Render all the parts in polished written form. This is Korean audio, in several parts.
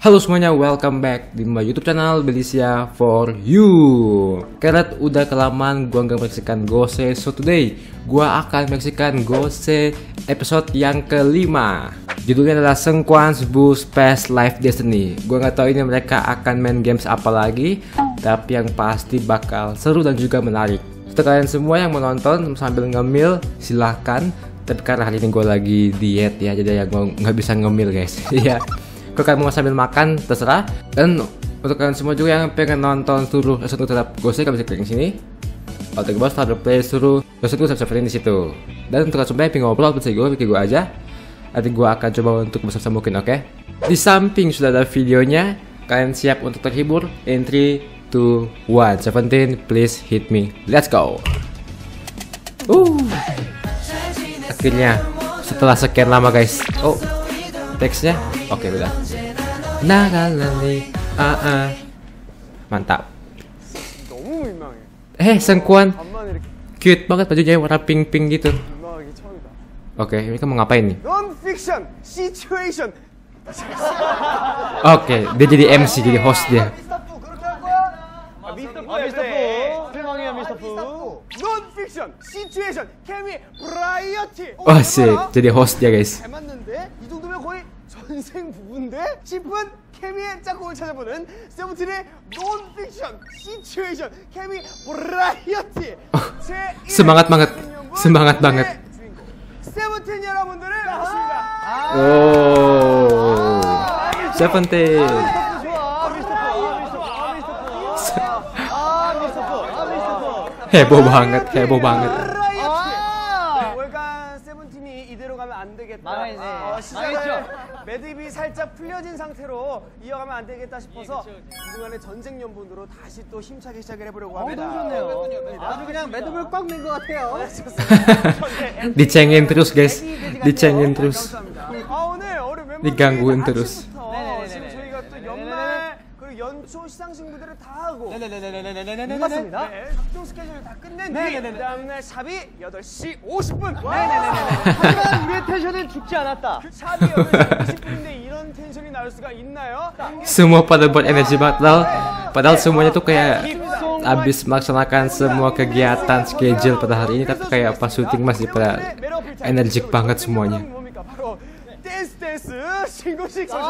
Halo semuanya, welcome back di my YouTube channel Belisia for You. Karena udah kelamaan gua nggak menyaksikan Gose, so today gua akan menyaksikan Gose episode yang kelima. Judulnya adalah Sequence Boost Past Life Destiny. Gua nggak tahu ini mereka akan main games apa lagi, tapi yang pasti bakal seru dan juga menarik. Untuk kalian semua yang menonton sambil ngemil, silahkan. Tapi karena hari ini gue lagi diet ya, jadi ya gue nggak bisa ngemil guys. Iya. Kalau kalian mau sambil makan, terserah. Dan untuk kalian semua juga yang pengen nonton seluruh episode tetap Gose, kalian bisa klik di sini. Kalau klik bawah start play seluruh episode subscribe di situ. Dan untuk kalian semua yang pengen ngobrol, bisa gue aja. Nanti gue akan coba untuk besar mungkin, oke? Di samping sudah ada videonya. Kalian siap untuk terhibur? In 3, 2, 1. 17, please hit me. Let's go. Akhirnya setelah sekian lama guys. Oh, teksnya oke, udah. Mantap. Sengkuan cute banget bajunya, warna pink gitu. Oke, ini kamu ngapain nih? Oke, dia jadi MC, jadi host dia. Oh sih, jadi host dia guys. Semangat banget, semangat banget. Oh, Seventeen. Heboh banget, heboh banget. 매듭이 살짝 풀려진 상태로 이어가면 안 되겠다 싶어서 그동안의 전쟁 연분으로 다시 또 힘차게 시작을 해보려고 합니다. 너무 좋네요. 아주 그냥 매듭을 꽉 맨 것 같아요. Dicengin terus guys, dicengin terus, 오늘 우리 멤버들이 digangguin terus. 지금 저희가 또 연말 그리고 연초 시상식 무대를 다 하고 맞습니다. 각종 스케줄을 다 끝낸 뒤 다음날 샵이 8시 50분. 하지만 우리의 텐션은 죽지 않았다. 샵이 8시 50분인데 이런 텐션이 나올 수가 있나요? Semua pada buat energi batal, padahal semuanya tuh kayak abis melaksanakan semua kegiatan schedule pada hari ini, tapi kayak pas syuting masih pada energik banget semuanya. 댄스 신고식 선수.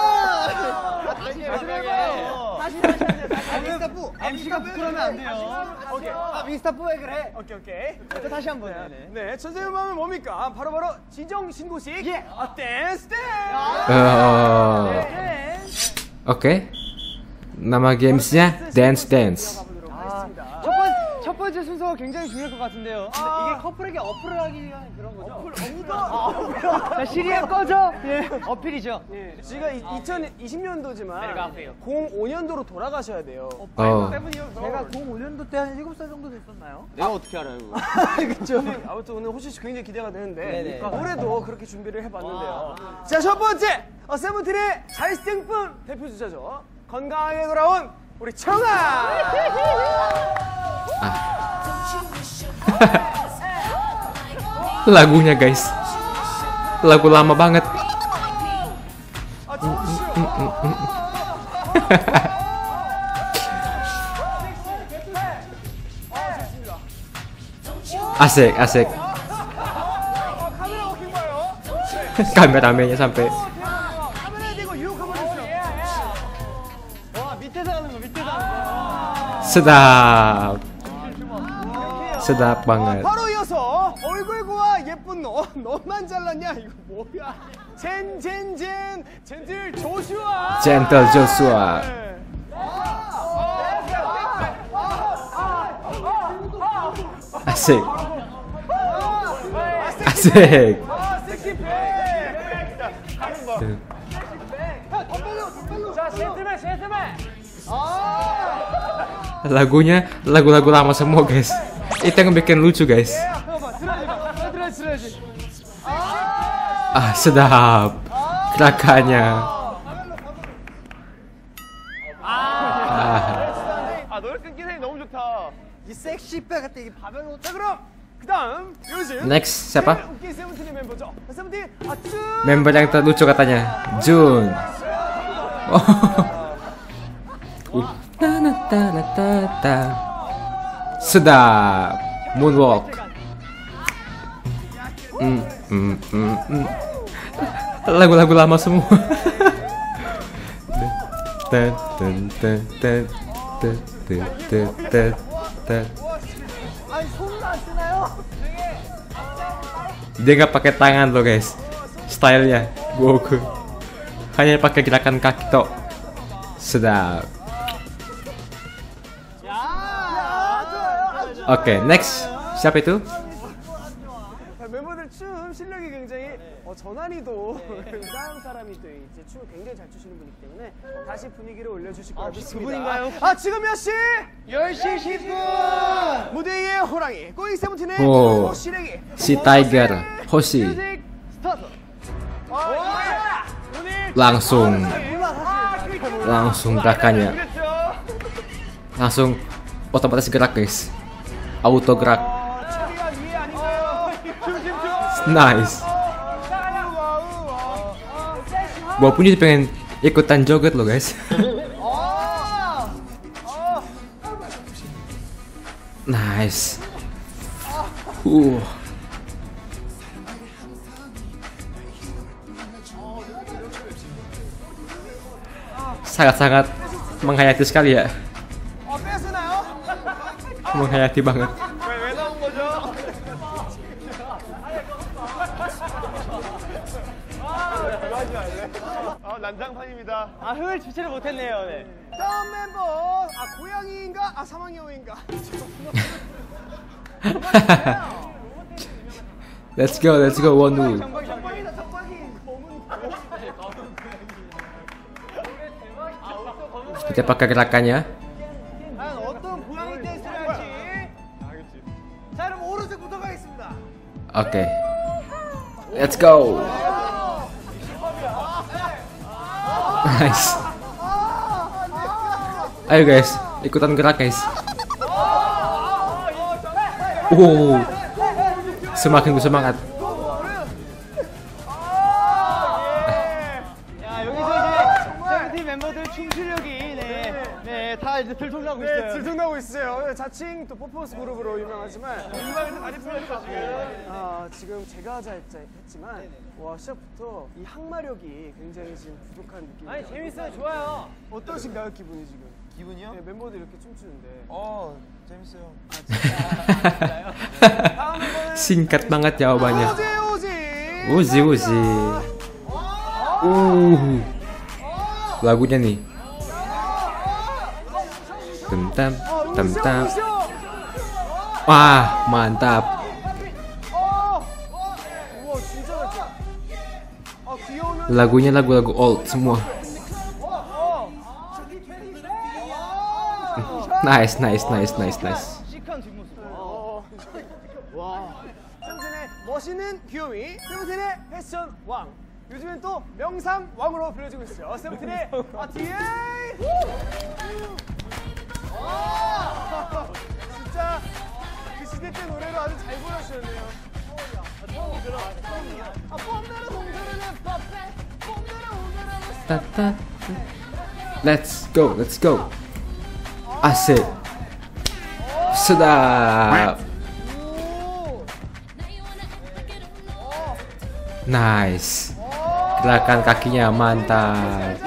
MC가 부끄러우면 안 돼요. 오케이. 미스터 왜 그래? 오케이. 다시 한번. 네, 전쟁의 마음은 뭡니까? 바로 지정 신고식. 댄스. Oke. Nama gamesnya Dance Dance. 첫 번째 순서가 굉장히 중요할 것 같은데요. 이게 커플에게 어플을 하기 위한 그런 거죠? 자, 시리에 꺼져. 어필이죠. 지금 2020년도지만 05년도로 돌아가셔야 돼요. 제가 05년도 때 한 7살 정도 됐었나요? 내가 어떻게 알아요? 그렇죠. 아무튼 오늘 호시 씨 굉장히 기대가 되는데 올해도 그렇게 준비를 해봤는데요. 자, 첫 번째 세븐틴의 잘생품 대표 주자죠. 건강하게 돌아온 우리 청아. Lagunya guys, lagu lama banget. Asik, asik. Kameramennya sampai. Sedap. Sedap banget. 바로 이어서 얼굴과 예쁜 너만 잘났냐 이거 뭐야? 젠틀 조슈아. Gentle Joshua. Asik. Asik. Lagunya lagu-lagu lama semua guys. Itu yang bikin lucu guys. Sedap gerakannya. 노래 끊기 사이 너무 좋다. 이 섹시백 같은 이 바벨로. 자, 그럼 그다음 요즘 Next siapa? 웃긴 세븐틴의 멤버죠. 세븐틴 Member yang terlucu katanya, Jun. Tanatata. Sedap. Moonwalk. Lagu-lagu lama semua. Dia nggak pakai tangan loh guys, stylenya Goku hanya pakai gerakan kaki tok. Sedap. Oke, next siapa itu? 멤버들 춤 실력이 굉장히 전환이도 다른 사람이 또 이제 춤을 굉장히 잘 추시는 분이기 때문에 다시 분위기를 올려주실 거라 믿습니다. 그분인가요? 아 지금 몇 시? 10시 10분. 무대 위의 호랑이 꼬잉 세븐틴의 오. 호시래기 Si Tiger Hoshi 뮤직 스타트. langsung gerakannya langsung otomatis gerak guys, auto gerak. Nice. Gua pun jadi pengen ikutan joget loh guys. Nice. Sangat-sangat menghayati sekali ya. Menghayati banget. 왜 나온 거죠? 난장판입니다. 아, 흥을 주체를 못했네요. 네. 다음 멤버 고양이인가? 사망여우인가? Let's go 원우. Kita pakai gerakannya. 과연 어떤 고양이 댄스를 할지. 자, 그럼 오른쪽부터 가겠습니다. Oke. Let's go. Nice. Ayo guys, ikutan gerak guys. Semakin bersemangat. 야, 여기서 이제 세븐틴 멤버들 춤 실력이 다 이제 들통나고 있어요. 네, 들통나고 있어요. 자칭 또 퍼포먼스 그룹으로 유명하지만 음악에서 많이 풀렸죠 지금 제가 하자 했지만 와 시작부터 이 항마력이 굉장히 지금 부족한 느낌이. 아니, 재밌어요. 좋아요. 어떠신가요 기분이 지금? 기분이요? 네, 멤버들 이렇게 춤추는데. 재밌어요. 다음 멤버는 Singkat banget jawabannya. 우지. Lagunya nih. Temtam. Wah, mantap. 우와 진짜 잘했어. 귀여우면 Lagunya lagu-lagu old semua. Nice. 시크한 뒷모습. 세븐틴의 멋있는 귀요미, 세븐틴의 패션 왕. 요즘엔 또 명상 왕으로 불려지고 있어요. 세븐틴의 파티에. 진짜 그 시대 때 노래를 아주 잘 불러주셨네요. Let's go. Asik. Sedap. Nice. Gerakan kakinya mantap.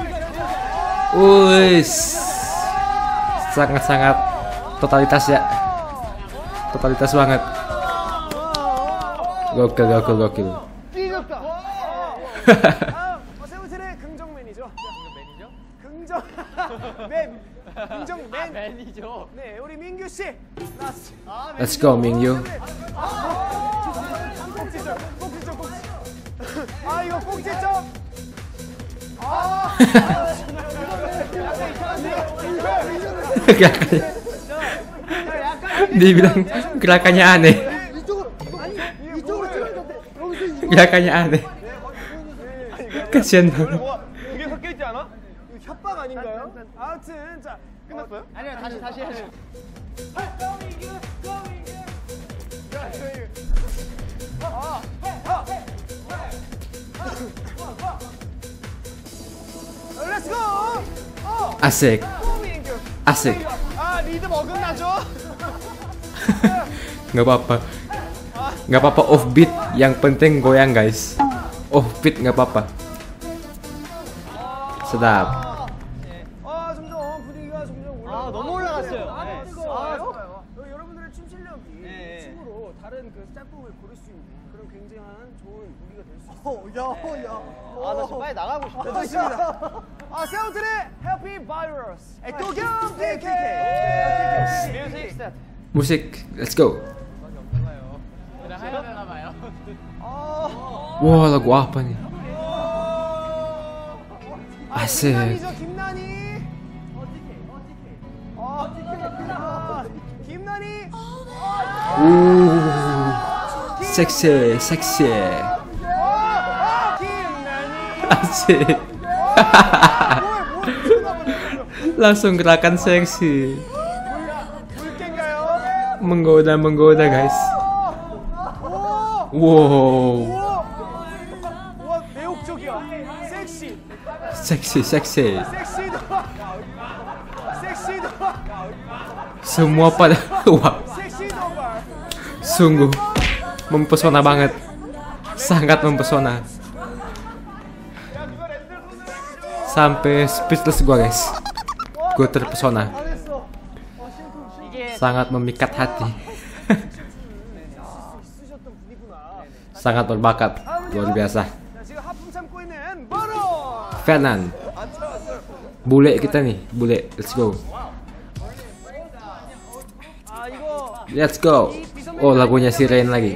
Sangat-sangat totalitas ya. Totalitas banget. Gokil. 세븐틴의 긍정맨이죠. 긍정맨. 매니저. 네, 우리 민규 씨. Let's go Mingyu. 꼭지점. 이거 꼭지점. Dia bilang gerakannya aneh. Gerakannya aneh. Kasian banget. 이게 섞여 있지 않아? 이거 협박 아닌가요? 아무튼 자 끝났어요? 아니요, 다시 해야죠. 렛츠 고! Asik. Asik. 아 리드 어긋나죠? Nggak apa-apa. Nggak apa-apa offbeat, yang penting goyang guys. Offbeat nggak apa-apa. Sedap. 아 점점 분위기가 점점 올라. 아, 너무 올라갔어요. 아, 네. 뜨거워요. 좋아요. 여러분들의 춤 실력이 네. 춤으로 다른 그 짝꿍을 고를 수 있는 그런 굉장한 좋은 무기가 될 수 있어요. 아, 나 지금 빨리 나가고 싶어. 좋습니다. 아 세븐틴의 해피 바이러스. 도겸 DK. 뮤직 스타트. Musik, let's go. 그냥 해야 되나 봐요. Wah, lagu apa nih? Asik. 김난이죠 김난이. 김난이. Seksi, seksi. 김난이. Asik. Langsung gerakan seksi. 물개인가요? Menggoda, menggoda guys. Wow, 와 매혹적이야. 섹시. seksi, seksi. 섹시도. 섹시도. Semua pada wah, 섹시도 말. sungguh mempesona banget. Sangat mempesona. Sampai speechless gua guys. Gue terpesona. 이게 Sangat memikat hati. 쓰셨던 분이구나. Sangat berbakat. Luar biasa. 자, 지금 하품 참고 있는 버논. Fernand. Bule kita nih, bule. Let's go. 아 이거 Let's go. Oh, lagunya si Rain lagi.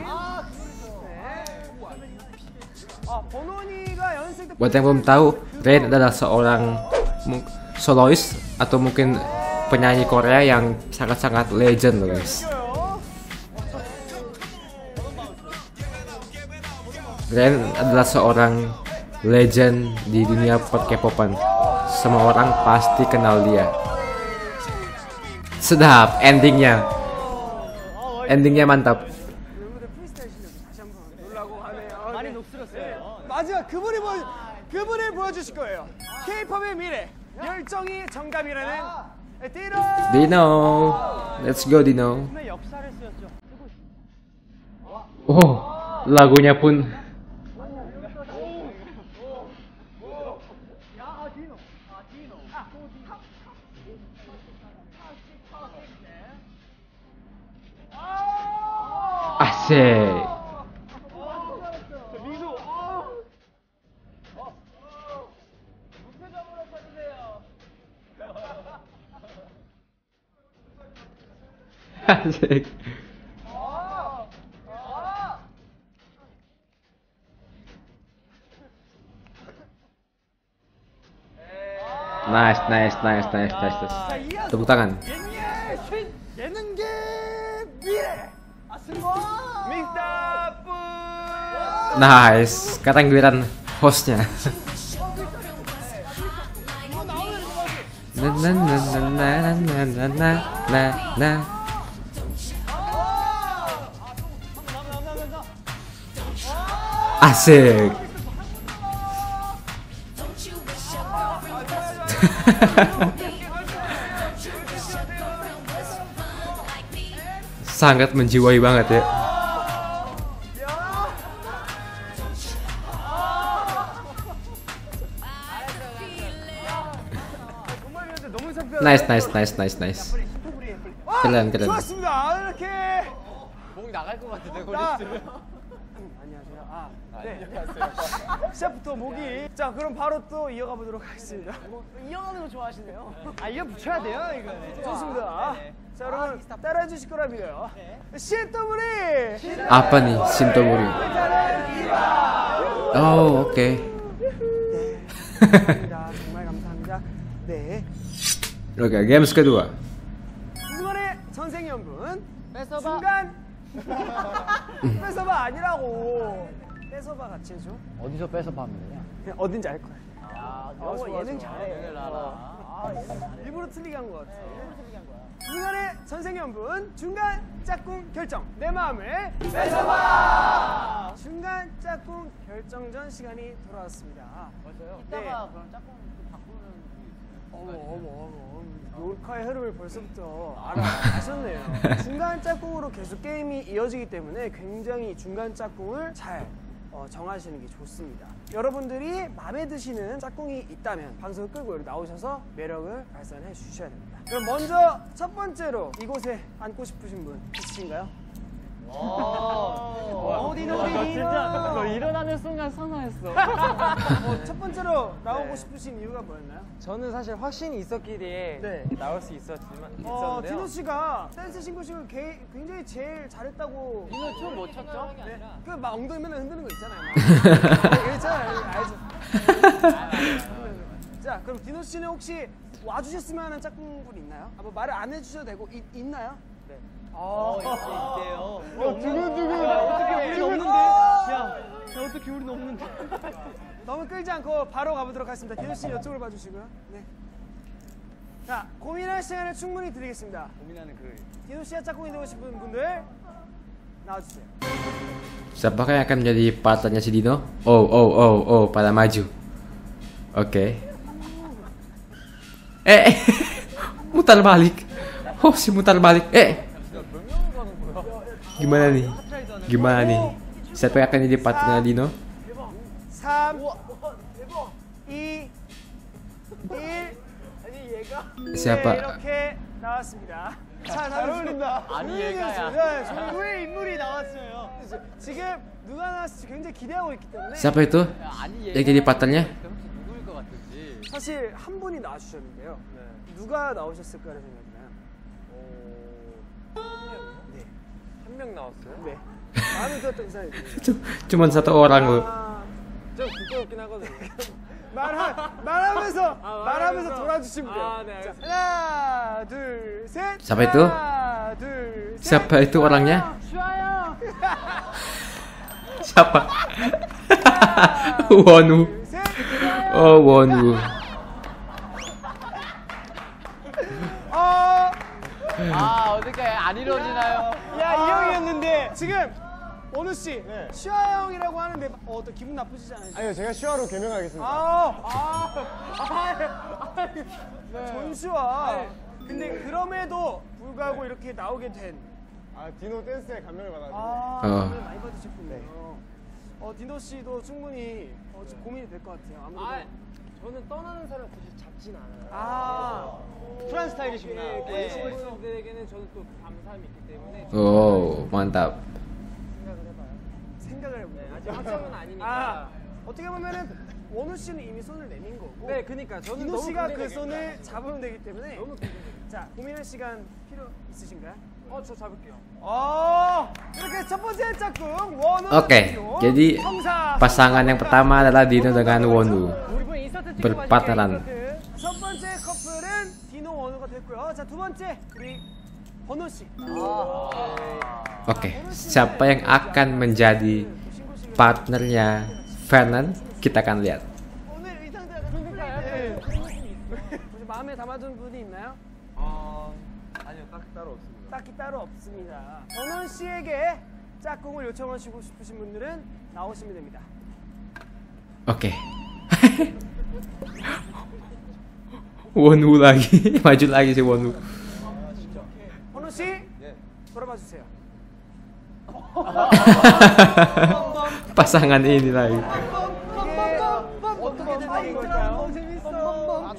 아 버논이가 연습 때 Buat yang belum tahu, Rain adalah seorang solois atau mungkin penyanyi Korea yang sangat-sangat legend loh guys. Rain adalah seorang legend di dunia K-popan. Semua orang pasti kenal dia. Sedap endingnya. Endingnya mantap. 여러분들 프리스타일 실력 다시 한번 놀라고 하네요. 많이 녹슬었어요. 마지막 그분을 보여주실 거예요. K-팝의 미래 열정이 정답이라는 디노. Dino, let's go Dino. 의 역사를 쓰였죠. Oh, lagunya pun asik. Asik. Nice. Tepuk tangan. 예능계 미래 미스터 푸. Nice. Sekarang giliran hostnya. Na. Asik. Sangat menjiwai banget ya. Nice. Keren. 좋았습니다. 이렇게 목 나갈 것 같은데 나- 고리스. 안녕하세요. 네. 시작부터 목이. 자, 그럼 바로 또 이어가 보도록 하겠습니다. 이어가는 거 좋아하시네요. 아, 이거 붙여야 돼요, 이거. 좋습니다. 자, 여러분 따라해 주실 거라 믿어요. 시또무리. Apa nih Shintomori? Oh, oke. 정말 감사합니다. 네. Oke, games kedua. 이번에 선생님분 뺏어봐. 중간 뺏어봐 아니라고. 뺏어봐 같이 해줘. 어디서 뺏어봐 하면 되냐? 어딘지 알 거야. 아, 좋아, 예능 좋아. 잘해. 예능을 알아. 일부러 틀리게 한 것 같아. 중간에 선생님분 중간 짝꿍 결정 내 마음을 뺏어봐. 중간 짝꿍 결정전 시간이 돌아왔습니다. 벌써요? 네. 이따가 그럼 짝꿍 좀 바꾸는. 어머 녹화의 흐름을 벌써부터 아셨네요. 중간 짝꿍으로 계속 게임이 이어지기 때문에 굉장히 중간 짝꿍을 잘 정하시는 게 좋습니다. 여러분들이 마음에 드시는 짝꿍이 있다면 방송을 끄고 여기 나오셔서 매력을 발산해 주셔야 됩니다. 그럼 먼저 첫 번째로 이곳에 앉고 싶으신 분 있으신가요? 진짜 너 일어나는 순간 선호했어. 첫 번째로 나오고 싶으신 이유가 뭐였나요? 저는 사실 확신이 있었기에 네. 나올 수 있었는데요. 디노 씨가 댄스 신고식을 굉장히 제일 잘했다고. 디노 춤 못 췄죠? 네. 그 막 엉덩이 맨날 흔드는 거 있잖아요. 있잖아요. 알죠? 자, 그럼 디노 씨는 혹시 와주셨으면 하는 짝꿍분 있나요? 뭐 말을 안 해주셔도 되고 있나요? 네. 있대요. 두근두근. 어떻게 우린 없는데? 야, 어떻게 우린 없는데? 너무 끌지 않고 바로 가보도록 하겠습니다. 디노 씨 이쪽을 봐주시고요. 네. 자, 고민할 시간을 충분히 드리겠습니다. 고민하는 그. 디노 씨와 짝꿍이 되고 싶은 분들 나와주세요. Siapakah yang akan menjadi partnernya si Dino? Oh, pada maju. Oke. Mutar balik. Oh, si mutar balik. Gimana nih? Gimana nih? Siapa yang akan jadi partnernya Dino? 3, 2, 1. Siapa? 이렇게 나왔습니다. 잘 어울린다. 아니, 얘가야. 네, 왜 인물이 나왔어요? 지금 누가 나왔을지 굉장히 기대하고 있기 때문에. Siapa itu? Yang jadi partnernya? 누구일 것 같은지. 사실 한 분이 나와주셨는데요. 누가 나오셨을까를 생각나요? 네. 한 명 나왔어요? 네. 마음에 들었던 사람이 있어요. Cuman satu orang loh. 좀 부끄럽긴 하거든요. 말하면서 돌아주시면 돼요. 아, 네, 알겠습니다. 하나, 둘, 셋. Siapa itu? 하나, 둘, 셋. Siapa itu orangnya? 슈아요. Siapa? Wonu. 둘, 셋. Oh, Wonu. 어떻게 안 이루어지나요? 야, 이 형이었는데 지금 원우 씨, 슈아 형이라고 하는데 또 기분 나쁘시지 않아요? 아니요, 제가 슈아로 개명하겠습니다. 전슈아. 근데 그럼에도 불구하고 이렇게 나오게 된. 디노 댄스에 감명을 받았는데. 감명을 많이 받으셨군요. 디노 씨도 충분히 지금 고민이 될 것 같아요. 아무래도. 저는 떠나는 사람 굳이 잡진 않아요. 쿨한 스타일이시구나. 그런 분들에게는 저는 또 감사함이 있기 때문에 Oh, mantap. 생각을 해보네요. 아직 확정은 아니니까. 어떻게 보면은 원우 씨는 이미 손을 내민 거고. 네, 그러니까 저는 디노 너무 씨가 그 고민이 손을 되니까. 잡으면 되기 때문에. 너무 고민이 자, 고민할 시간 필요 있으신가요? 저 잡을게요. 이렇게 첫 번째 짝꿍 원우. Oke, jadi pasangan yang pertama adalah Dino dengan Wonu. 우리 분 인서트 찍고 Berpartneran. 첫 번째 커플은 디노 원우가 됐고요. 자, 두 번째 우리 번호 씨. Oke, siapa yang akan menjadi partnernya Vernon? Kita akan lihat. 오늘 의상대가 그러니까요. 혹시 마음에 담아둔 분이 있나요? 아니요, 딱 따로 없습니다. 딱히 따로 없습니다. 번원 씨에게 짝꿍을 요청하시고 싶으신 분들은 나오시면 됩니다. Oke. Wonu lagi, maju lagi si Wonu. 번원 씨, 돌아봐 주세요. Pasangan ini lagi. 이게 어떻게 된 걸까요? 재밌어.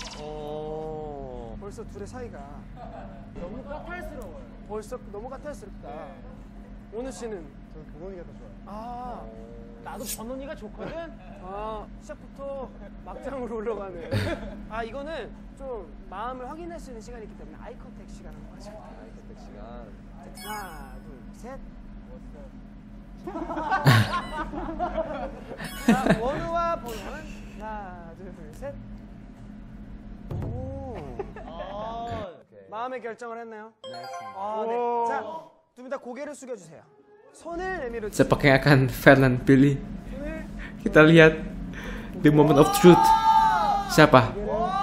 벌써 둘의 사이가 너무 까탈스러워요. 벌써 너무 까탈스럽다. 원우 씨는 저는 근원이가 더 좋아요. 나도 번원이가 좋거든. 시작부터 막장으로 올라가네. 이거는 좀 마음을 확인할 수 있는 시간이 있기 때문에 아이 컨택 시간 한번 하죠. 아이 컨택 시간. 하나, 둘, 셋. 자, 원우와 번원. 하나, 둘, 셋. 오. 마음의 결정을 했나요? 네, 했습니다. 네. 자, 두 분 다 고개를 숙여주세요. 손을 내밀어 주세요. Siapa yang akan Vernon pilih? 손을 Kita lihat the moment of truth. Siapa?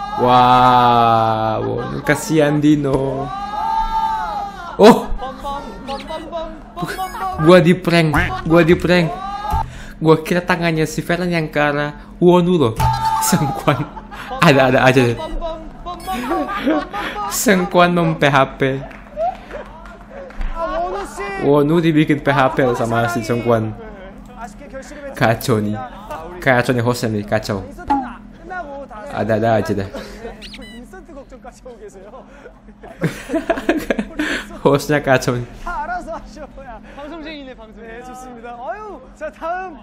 Wow, kasihan Dino. Oh, gua di prank. Gua kira tangannya si Vernon yang ke arah Wonu loh. Sangkuan. Ada aja deh. Sengkuan mem-PHP. 원우 씨. Wonu dibikin PHP sama si Sengkuan. 아쉽게 결실을 맺지 Kacau nih. 못했습니다. Kacau nih hostnya nih, kacau. 인서트는 끝나고 다 Ada-ada aja dah. 인서트 걱정까지 하고 계세요. Hostnya kacau nih. 다 알아서 하셔야. 방송쟁이네 방송. 네, 좋습니다. 아유, 자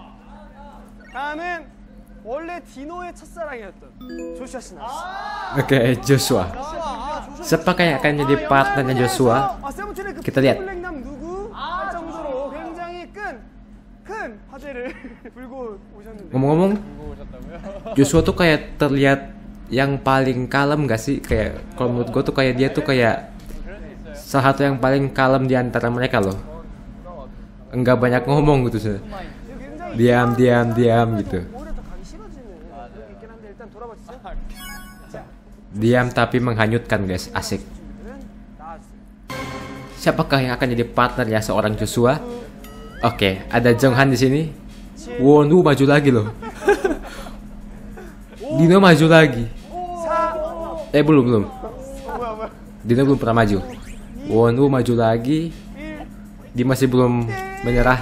다음은 원래 디노의 첫사랑이었던 조슈아 씨 나왔습니다. Oke, Joshua. Siapakah yang akan jadi partnernya Joshua? 세븐틴의 그 Kita lihat. 블랙남 누구 할 정도로 굉장히 큰 화제를 불고 오셨는데. Ngomong-ngomong, Joshua tuh kayak terlihat yang paling kalem gak sih? Kayak kalau menurut gue tuh kayak dia tuh kayak salah satu yang paling kalem di antara mereka loh. Enggak banyak ngomong gitu sih. Diam gitu. 오히려 더 가기 싫어지는 그런 게 있긴 한데 일단 돌아봐 주세요. 자, Diam tapi menghanyutkan guys, asik. 준비는 나와주세요. Siapakah yang akan jadi partnernya seorang Joshua? Oke, ada Jonghan di sini. Wonu maju lagi loh. Dino maju lagi. 4, Belum. Dino belum pernah maju. Wonu maju lagi. Dia masih belum menyerah.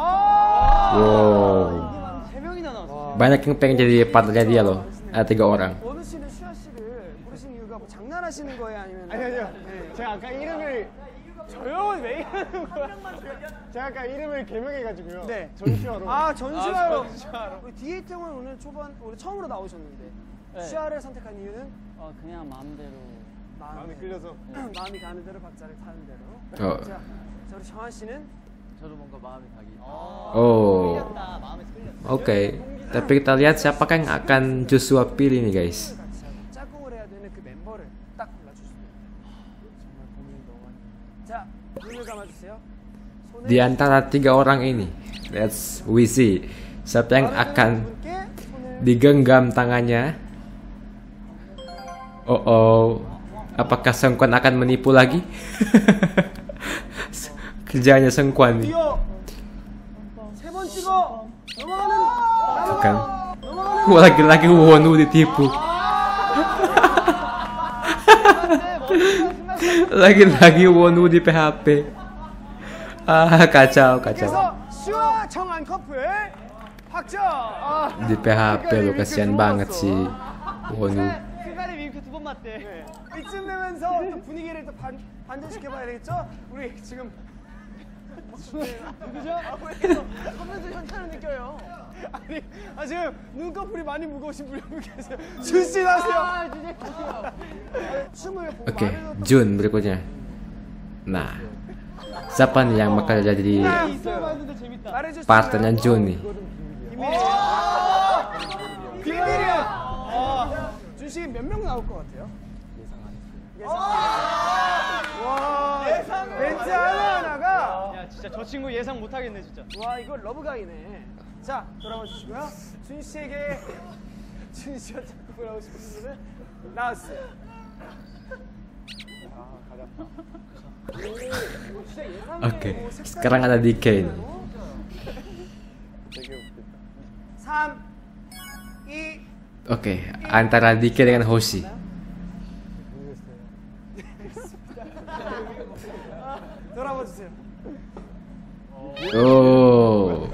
Wow. 세 명이나 나왔어. Banyak yang pengen jadi partnernya dia loh. Ada 3 orang. 원우 씨는 슈아 씨를 부르신 이유가 뭐 장난하시는 거예요, 아니면? 아니요. 네. 제가 아까 이름을 조용히 왜 이러는 거야? 제가 아까 이름을 개명해가지고요. 네. 전시화로. 전시화로. 우리 디에이트 형은 오늘 오늘 처음으로 나오셨는데 네. 슈아를 선택한 이유는 그냥 마음대로. 마음이 끌려서. 마음이 가는 대로 박자를 타는 대로. Oh. 자, 우리 정한 씨는 저도 뭔가 마음이 가기. Oh. 마음에 끌렸다. Oke. Tapi kita lihat siapakah yang akan Joshua pilih nih guys. 같이 짝꿍을 해야 되는 그 멤버를 딱 골라주시면 돼요. 정말 고민이 너무 많이. 자, 눈을 감아주세요. 손을 Di antara 3 orang ini, we see siapa yang akan 분께 손을 digenggam tangannya. Oh, apakah Sengkuan akan menipu lagi? Kerjanya Sengkuan nih. 뛰어. 3번 찍어. 넘어가는. Kan. Wah, lagi-lagi Wonu ditipu. Lagi-lagi Wonu di PHP. Kacau. 그래서 슈아 정한 커플 확정. Di PHP lo, kasihan banget sih Wonu. 순간에 윙크 2번 맞대. 이쯤 되면서 또 분위기를 또 반전시켜봐야 되겠죠? 우리 지금 누구죠? 하면서 현타를 느껴요. 아니, 지금 눈꺼풀이 많이 무거우신 분이 여기 계세요. 준씨 나세요. 춤을 보고 Oke, 말을 또 Jun berikutnya. Nah, siapa nih yang bakal jadi 봤는데 재밌다. 말해줄 수 partnernya 있나요? Jun nih? 비밀이야. 준씨 몇 명 나올 것 같아요? 예상 와, 멘트 하나하나가 야 진짜 저 친구 예상 못하겠네 진짜. 와, 이거 러브가이네. 자, 돌아와 주시고요. 준 씨에게 준 씨가 짝꿍을 하고 싶은 분은 나왔어요. Oke, sekarang ada DK nih. 3, 2, Oke, antara DK dengan Hoshi. 돌아와 주세요. Oh,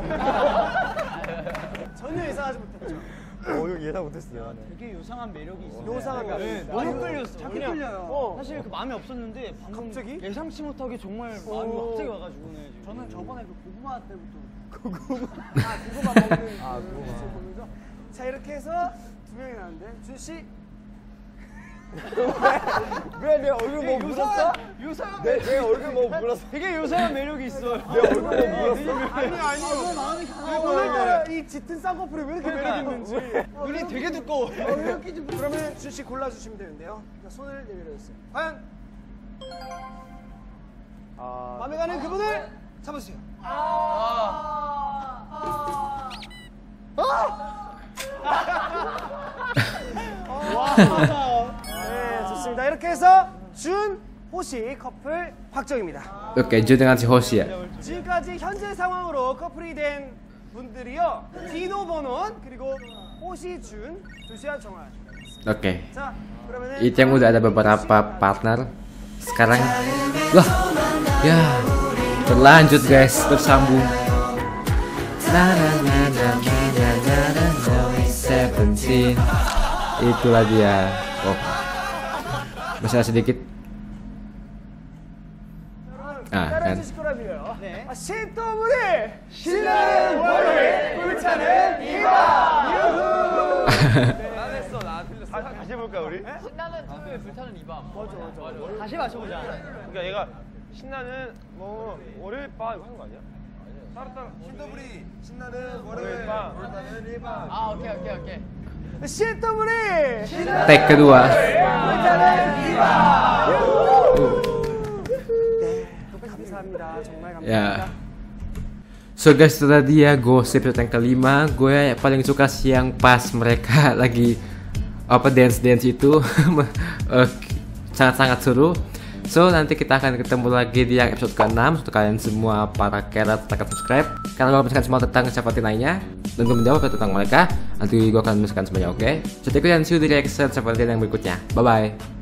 전혀 예상하지 못했죠. 이거 예상 못했어요. 되게 요상한 매력이 있어. 요상한 거. 너무 끌렸어. 자꾸 그냥 끌려요. 사실 그 마음에 없었는데 방금 갑자기? 예상치 못하게 정말 마음이 갑자기 와가지고는 지금. 저는 저번에 그 고구마 때부터 고구마 먹는 모습을 보면서 자, 이렇게 해서 2명이 나왔는데 준 씨. 왜 내 얼굴 뭐 물었어? 요상한 내 얼굴 뭐 물었어? 되게 요상한 매력이 있어. 내 얼굴 뭐 물었어? 아니요. 마음이 오늘따라 이 짙은 쌍꺼풀이 왜 이렇게 매력 있는지. 눈이 되게 두꺼워. 그러면 준 씨 골라주시면 되는데요. 그러니까 손을 내밀어 주세요. 과연 마음에 가는 그분을 잡아주세요. 네, 좋습니다. 이렇게 해서 준, 호시 커플 확정입니다. oke, Jun dengan si Hoshi ya. 지금까지 현재 상황으로 커플이 된 분들이요. 디노 버논 그리고 호시 준, 조시아 정한. Oke, 자, Itu yang udah ada beberapa partner. Sekarang wah ya berlanjut guys, bersambung. Seventeen. Itulah dia. Oh, masih sedikit. Ah kan. 신또물이 신나는 월요일 불타는 이밤 유후. 나했어 나 틀렸어. 다시 해볼까 우리? 신나는 토요일 불타는 이밤. 맞아. 다시 맞춰보자. 그러니까 얘가 신나는 뭐 월요일 밤 이거 하는 거 아니야? 따로따로 신더블이 신나는 월요일 밤 불타는 이밤. 아 오케이. 신또물이 Take kedua. 감사합니다. 정말 감사합니다. Ya. So guys, itu tadi ya gosip episode yang kelima. Gue paling suka sih yang pas mereka lagi dance itu. Sangat-sangat seru. So nanti kita akan ketemu lagi di yang episode ke-6. Untuk kalian semua para kerat tekan subscribe karena gue menjelaskan semua tentang Seventeen lainnya dan gue menjawab tentang mereka. Nanti gue akan menjelaskan semuanya, oke? So take care and see you di reaction Seventeen yang berikutnya. Bye bye.